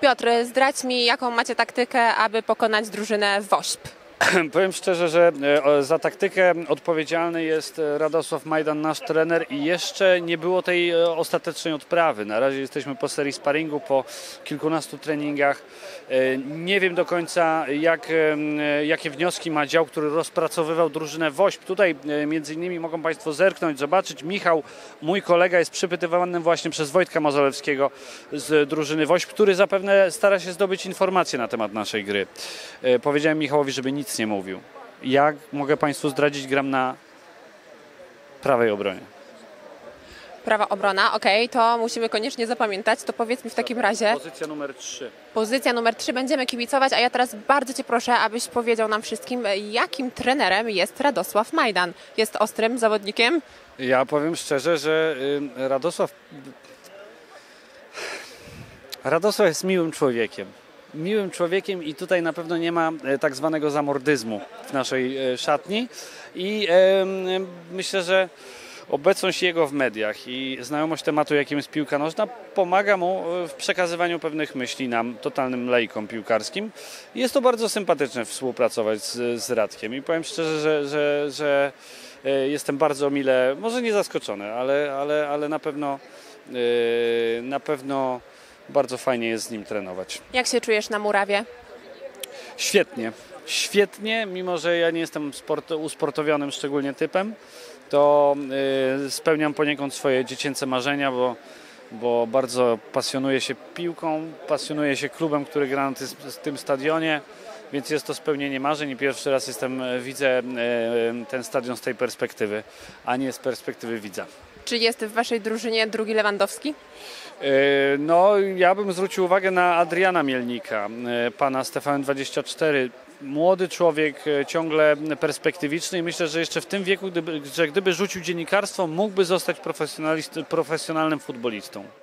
Piotr, zdradź mi, jaką macie taktykę, aby pokonać drużynę WOŚP. Powiem szczerze, że za taktykę odpowiedzialny jest Radosław Majdan, nasz trener, i jeszcze nie było tej ostatecznej odprawy. Na razie jesteśmy po serii sparingu, po kilkunastu treningach. Nie wiem do końca, jakie wnioski ma dział, który rozpracowywał drużynę WOŚP. Tutaj między innymi mogą Państwo zerknąć, zobaczyć. Michał, mój kolega, jest przypytywany właśnie przez Wojtka Mazolewskiego z drużyny WOŚP, który zapewne stara się zdobyć informacje na temat naszej gry. Powiedziałem Michałowi, żeby nic nie mówił. Jak mogę Państwu zdradzić, gram na prawej obronie. Prawa obrona, okej, to musimy koniecznie zapamiętać. To powiedz mi w takim razie. Pozycja numer 3. Pozycja numer 3, będziemy kibicować, a ja teraz bardzo Cię proszę, abyś powiedział nam wszystkim, jakim trenerem jest Radosław Majdan. Jest ostrym zawodnikiem? Ja powiem szczerze, że Radosław jest miłym człowiekiem. Miłym człowiekiem i tutaj na pewno nie ma tak zwanego zamordyzmu w naszej szatni i myślę, że obecność jego w mediach i znajomość tematu, jakim jest piłka nożna, pomaga mu w przekazywaniu pewnych myśli nam, totalnym laikom piłkarskim. Jest to bardzo sympatyczne współpracować z Radkiem i powiem szczerze, że jestem bardzo mile, może nie zaskoczony, ale na pewno bardzo fajnie jest z nim trenować. Jak się czujesz na murawie? Świetnie. Świetnie, mimo że ja nie jestem usportowionym szczególnie typem, to spełniam poniekąd swoje dziecięce marzenia, bo bardzo pasjonuję się piłką, pasjonuję się klubem, który gra na tym stadionie, więc jest to spełnienie marzeń i pierwszy raz widzę ten stadion z tej perspektywy, a nie z perspektywy widza. Czy jest w Waszej drużynie drugi Lewandowski? No, ja bym zwrócił uwagę na Adriana Mielnika, pana z TVN24. Młody człowiek, ciągle perspektywiczny i myślę, że jeszcze w tym wieku, gdyby rzucił dziennikarstwo, mógłby zostać profesjonalnym futbolistą.